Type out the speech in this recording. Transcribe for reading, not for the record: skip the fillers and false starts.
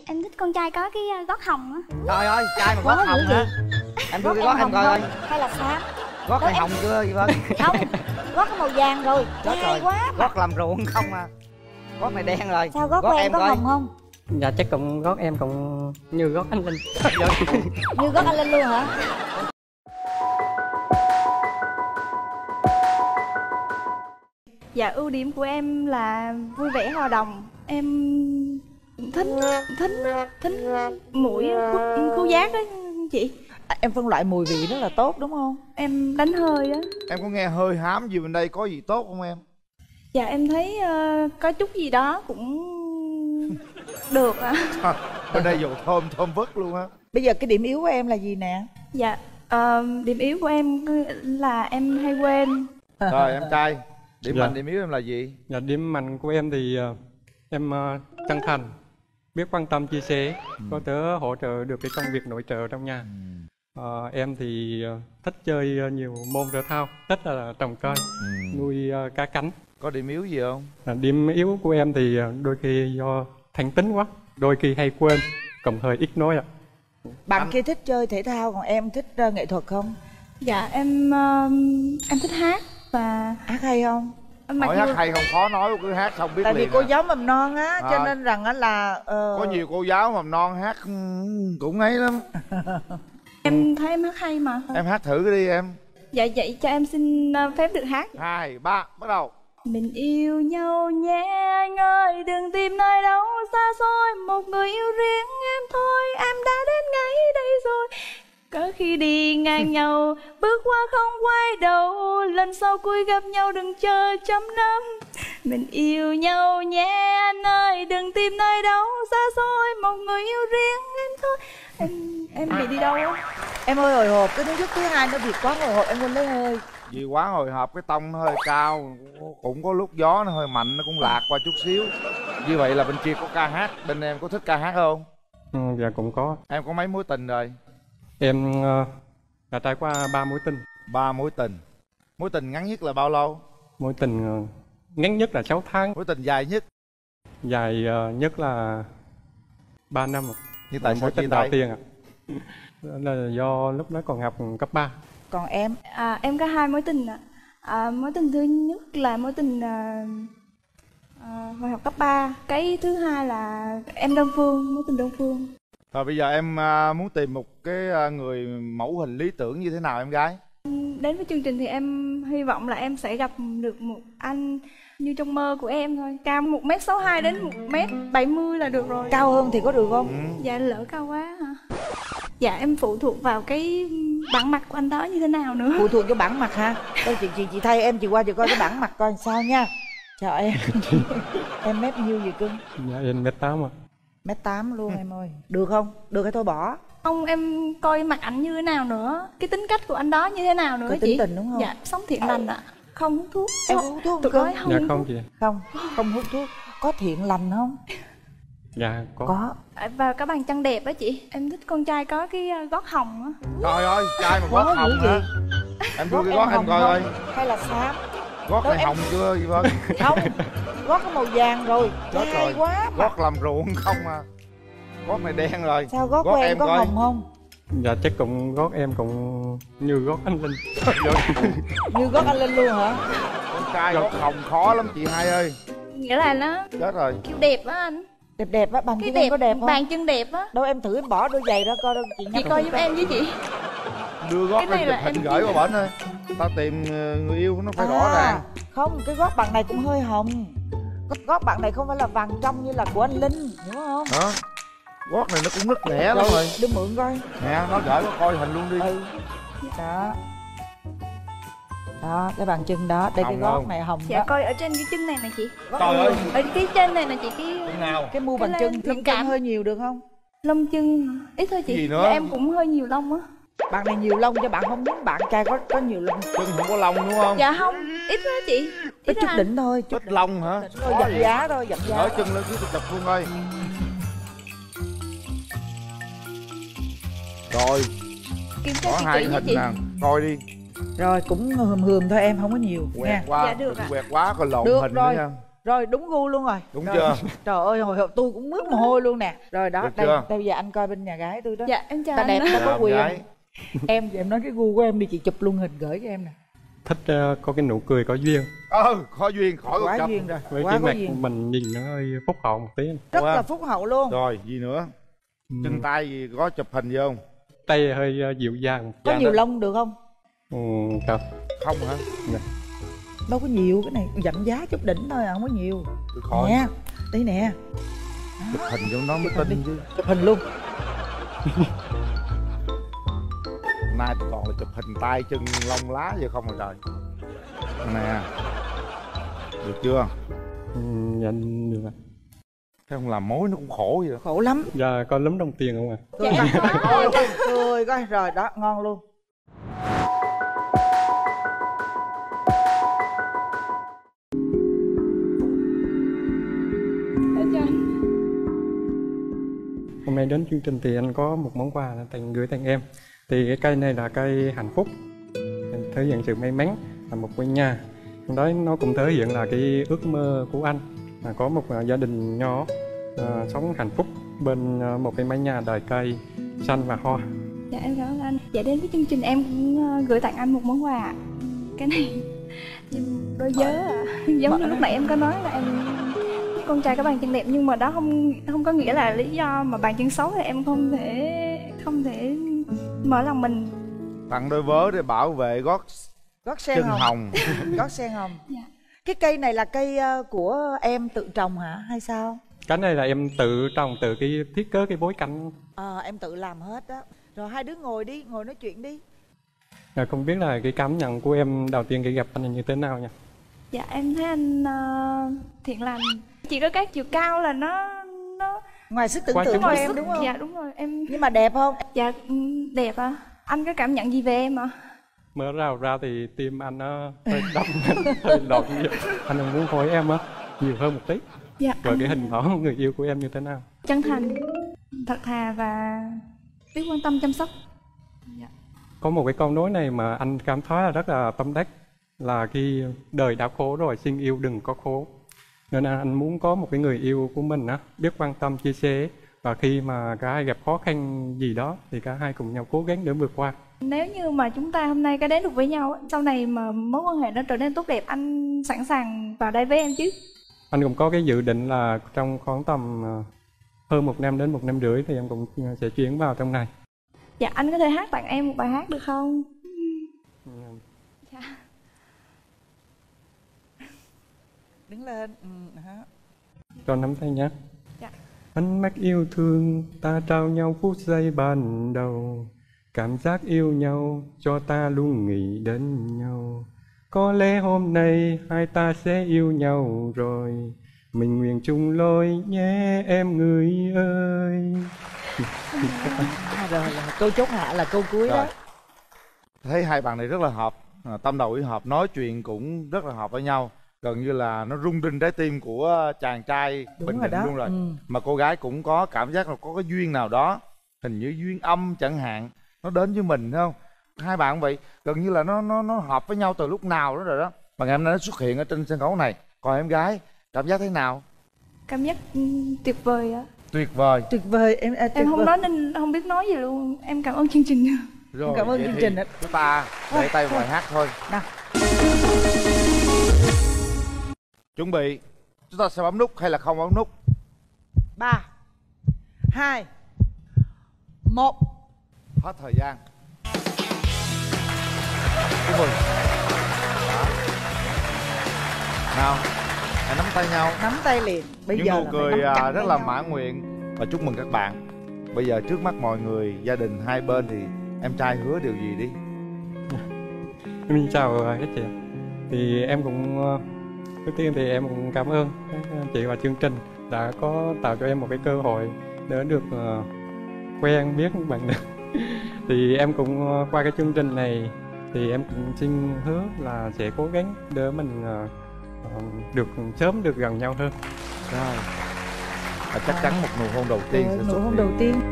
em thích con trai có cái gót hồng á. Trời ơi, trai mà gót hồng hả? Em đưa cái gót em coi coi. Hay là xám? Gót này hồng chưa vậy Vân? Không, gót có màu vàng rồi. Gót hay rồi. quá. Gót làm ruộng không à? Gót này đen rồi. Sao gót của em có coi. hồng không? Dạ chắc cũng gót em cũng như gót anh Linh. Như gót anh Linh luôn hả? Dạ ưu điểm của em là vui vẻ hòa đồng. Em thích mũi khứu giác đó chị. Em phân loại mùi vị rất là tốt đúng không? Em đánh hơi á. Em có nghe hơi hám gì bên đây có gì tốt không em? Dạ em thấy có chút gì đó cũng được ạ. Bên đây dầu thơm vứt luôn á. Bây giờ cái điểm yếu của em là gì nè? Dạ điểm yếu của em là em hay quên. Rồi em trai, điểm Dạ. mạnh điểm yếu em là gì? Dạ điểm mạnh của em thì em chân thành, biết quan tâm chia sẻ, có thể hỗ trợ được cái công việc nội trợ trong nhà. Em thì thích chơi nhiều môn thể thao, thích là trồng cây, nuôi cá cánh. Có điểm yếu gì không? Điểm yếu của em thì đôi khi do thẳng tính quá, đôi khi hay quên, còn hơi ít nói ạ. Bạn kia thích chơi thể thao, còn em thích nghệ thuật không? Dạ em thích hát và Hát hay không? mặc Hỏi dù hát hay không khó nói, cứ hát xong biết Tại vì liền cô à. giáo mầm non á, cho nên rằng á là Có nhiều cô giáo mầm non hát cũng ấy lắm. em thấy em hát hay mà. Em hát thử cái đi em. Dạ vậy cho em xin phép được hát. 2, 3, bắt đầu. Mình yêu nhau nhé anh ơi, đừng tìm nơi đâu xa xôi, một người yêu riêng em thôi, em đã đến ngay đây rồi. Có khi đi ngang nhau, bước qua không quay đầu, lần sau cuối gặp nhau đừng chờ chấm năm. Mình yêu nhau nhé anh ơi, đừng tìm nơi đâu xa xôi, một người yêu riêng em thôi. Em bị đi đâu á? em hơi hồi hộp, cái thứ nhất thứ hai nó việc quá hồi hộp em quên lấy hơi. Vì quá hồi hộp cái tông nó hơi cao, cũng có lúc gió nó hơi mạnh, nó cũng lạc qua chút xíu. Như vậy là bên kia có ca hát, bên em có thích ca hát không? Dạ cũng có. Em có mấy mối tình rồi? Em đã trải qua 3 mối tình. 3 mối tình. Mối tình ngắn nhất là bao lâu? Mối tình ngắn nhất là 6 tháng, Mối tình dài nhất? dài nhất là 3 năm. Như tại sao mối chia tình đầu tay? tiên ạ. Đó là do lúc đó còn học cấp 3. Còn em? Em có 2 mối tình ạ. Mối tình thứ nhất là mối tình hồi học cấp 3. Cái thứ hai là em đơn phương, mối tình đơn phương. Rồi bây giờ em muốn tìm một cái người mẫu hình lý tưởng như thế nào em gái? Đến với chương trình thì em hy vọng là em sẽ gặp được một anh như trong mơ của em thôi. Cao 1m62 đến 1m70 là được rồi. Cao hơn thì có được không? Dạ lỡ cao quá hả? Dạ em phụ thuộc vào cái bản mặt của anh đó như thế nào nữa. Phụ thuộc cho bản mặt hả? Thôi chị thay em, chị qua chị coi cái bản mặt coi sao nha. Chào em. Em mét nhiêu vậy cưng? Dạ em 1m8 ạ. 1m8 luôn em ơi. Được không? Được hay thôi bỏ? Không, em coi mặt ảnh như thế nào nữa, cái tính cách của anh đó như thế nào nữa Có chị. tính tình đúng không? Dạ sống thiện lành ạ. Không hút thuốc. Em hút thuốc Tụi không? nói không Dạ hút không thuốc. chị. Không hút thuốc. Có thiện lành không? Dạ có. Có. Và có bàn chân đẹp á chị. Em thích con trai có cái gót hồng á. Trời ơi, trai mà gót Có hồng dữ hả? gì? Em đưa cái gót em hồng coi coi. không? Hay là xám? Gót Đâu này em- hồng chưa vậy Vân? Không, gót có màu vàng rồi. Gót Hay rồi. quá. Gót làm ruộng không à? Gót này đen rồi. Sao gót của em có coi. hồng không? Dạ chắc cũng gót em cũng như gót anh Linh. Như gót anh Linh luôn hả? Con trai gót hồng khó lắm chị hai ơi. Nghĩa là nó Chết rồi. kiểu đẹp á anh. Đẹp đẹp á, bàn Cái chân em đẹp, có đẹp không? bàn chân đẹp á. Đâu em thử em bỏ đôi giày ra coi đâu chị Chị coi giúp em với chị. Đưa gót Cái này lên là chụp hình em gửi qua bển thôi. Tao tìm người yêu nó phải rõ ràng. Không, cái gót bạn này cũng hơi hồng. Gót bạn này không phải là vàng trong như là của anh Linh, hiểu không? Đó. Gót này nó cũng nứt nẻ lắm rồi. Đưa mượn coi. Nè, nó gửi qua coi hình luôn đi. Ừ. Đó. Đó, cái bàn chân đó, đây cái Hồng gót không? này hồng Dạ đó. coi ở trên cái chân này nè chị. Trời ơi. Ở cái trên này nè chị, cái Chừng nào? Cái mu bàn Cái chân, lên lông thiện chân cảm. hơi nhiều được không? lông chân ít thôi chị. Gì nữa? Dạ, em cũng hơi nhiều lông á. Bạn này nhiều lông cho bạn không muốn bạn trai có nhiều lông. Chân không có lông đúng không? Dạ không, ít đó chị. Ít chút á anh. đỉnh thôi, chút Ít lông hả? thôi, dập giá thôi, dập giá. Gửi chân lên phía tôi chụp luôn coi. Rồi, Kiểm tra có kỹ 2 kỹ nha hình chị. nè, coi đi. Rồi cũng hườm hườm thôi em, không có nhiều Quẹt nha. qua, Dạ, được ạ. quẹt quá còn lộn Được hình rồi. nữa nha. Rồi đúng gu luôn rồi. Đúng rồi. chưa? Trời ơi hồi hộp tôi cũng mướt mồ hôi luôn nè. Rồi đó, Được đây, chưa? bây giờ anh coi bên nhà gái tôi đó. Dạ em chào Ta anh. đẹp ta có Làm quyền. gái. Em nói cái gu của em đi, chị chụp luôn hình gửi cho em nè. Thích có cái nụ cười có duyên. Có duyên khỏi Quá cuộc chập. duyên rồi. Với Quá cái có mặt duyên. mình nhìn nó hơi phúc hậu một tí. Rất Quá. là phúc hậu luôn. Rồi gì nữa? Chân tay gì có chụp hình gì không? Tay hơi dịu dàng. Có Dạ, nhiều đó. lông được không? Không. Không hả? Đâu có nhiều, cái này dặn giá chút đỉnh thôi à, không có nhiều. Tôi khỏi. Nè, đây nè. Chụp hình cho nó mới tin chứ. Chụp hình luôn. Nay tôi toàn là chụp hình tay chân lông lá vậy không rồi trời. Nè. Được chưa? Dạ được ạ. Thế không làm mối nó cũng khổ vậy. Khổ lắm. Dạ có lúm đồng tiền không ạ? Cười coi, rồi đó, ngon luôn. Em chào anh. Hôm nay đến chương trình thì anh có một món quà gửi tặng em. Thì cái cây này là cây hạnh phúc, thể hiện sự may mắn, là một ngôi nhà. Trong đó nó cũng thể hiện là cái ước mơ của anh là có một gia đình nhỏ sống hạnh phúc bên một cái mái nhà đầy cây xanh và hoa. Dạ em cảm ơn anh. Dạ đến với chương trình em cũng gửi tặng anh một món quà. Cái này đôi vớ à. Giống như lúc nãy em có nói là em thích con trai có bàn chân đẹp, nhưng mà đó không có nghĩa là lý do mà bàn chân xấu thì em không thể mở lòng mình. Tặng đôi vớ để bảo vệ gót Gót sen chân hồng. hồng. Gót sen hồng. Dạ. Cái cây này là cây của em tự trồng hả hay sao? Cái này là em tự trồng, tự cái thiết kế cái bối cảnh. Em tự làm hết đó. Rồi hai đứa ngồi đi, ngồi nói chuyện đi. Không biết là cái cảm nhận của em đầu tiên khi gặp anh là như thế nào nha? Dạ em thấy anh thiện lành. Chỉ có các chiều cao là nó Ngoài sức tưởng Quá tượng chứng của ngoài em sức. đúng không? Dạ đúng rồi em. Nhưng mà đẹp không? Dạ đẹp à. Anh có cảm nhận gì về em ạ? Mở rào ra thì tim anh nó hơi đập, hơi loạn nhiều. Anh muốn hỏi em á nhiều hơn một tí. Dạ Rồi anh cái hình mẫu người yêu của em như thế nào? chân thành, thật thà và biết quan tâm chăm sóc. Dạ. Có một cái câu nói này mà anh cảm thấy là rất là tâm đắc, là khi đời đã khổ rồi xin yêu đừng có khổ. Nên là anh muốn có một cái người yêu của mình á biết quan tâm chia sẻ, và khi mà cả hai gặp khó khăn gì đó thì cả hai cùng nhau cố gắng để vượt qua. Nếu như mà chúng ta hôm nay có đến được với nhau, sau này mà mối quan hệ nó trở nên tốt đẹp, anh sẵn sàng vào đây với em chứ? Anh cũng có cái dự định là trong khoảng tầm hơn 1 năm đến 1 năm rưỡi thì em cũng sẽ chuyển vào trong này. Dạ anh có thể hát tặng em một bài hát được không? Dạ. Đứng lên. Cho nắm tay nhé. Dạ. Ánh mắt yêu thương ta trao nhau phút giây ban đầu, cảm giác yêu nhau cho ta luôn nghĩ đến nhau. Có lẽ hôm nay hai ta sẽ yêu nhau rồi, mình nguyện chung lối nhé em người ơi. Rồi câu chốt hạ là câu cuối đó. Rồi. Thấy hai bạn này rất là hợp, tâm đầu ý hợp, nói chuyện cũng rất là hợp với nhau. Gần như là nó rung rinh trái tim của chàng trai Đúng Bình rồi Định đó. luôn rồi. Mà cô gái cũng có cảm giác là có cái duyên nào đó, hình như duyên âm chẳng hạn, nó đến với mình thấy không? Hai bạn cũng vậy, gần như là nó hợp với nhau từ lúc nào đó rồi đó. Mà ngày hôm nay nó xuất hiện ở trên sân khấu này. Còn em gái cảm giác thế nào? Cảm giác tuyệt vời ạ. Tuyệt vời. Tuyệt vời em. Tuyệt Em không vời. nói nên không biết nói gì luôn. Em cảm ơn chương trình. Rồi, Cảm ơn vậy chương thì trình ạ. chúng ta để tay vào bài hát thôi. Nào. Chuẩn bị. Chúng ta sẽ bấm nút hay là không bấm nút? 3 2 1. Hết thời gian. Chúc mừng. Nào, hãy nắm tay nhau. Nắm tay liền. Bây Những giờ nụ là phải cười nắm chặt rất tay là nhau. mãn nguyện. Và chúc mừng các bạn. Bây giờ trước mắt mọi người, gia đình hai bên thì em trai hứa điều gì đi? Mình chào các chị. Thì em cũng trước tiên thì em cũng cảm ơn các chị và chương trình đã có tạo cho em một cái cơ hội để được quen biết bạn nữ. Thì em cũng qua cái chương trình này thì em cũng xin hứa là sẽ cố gắng để mình được sớm được gần nhau hơn. Rồi. Và chắc chắn một nụ hôn đầu tiên sẽ Nụ xuất hôn hiện. đầu tiên.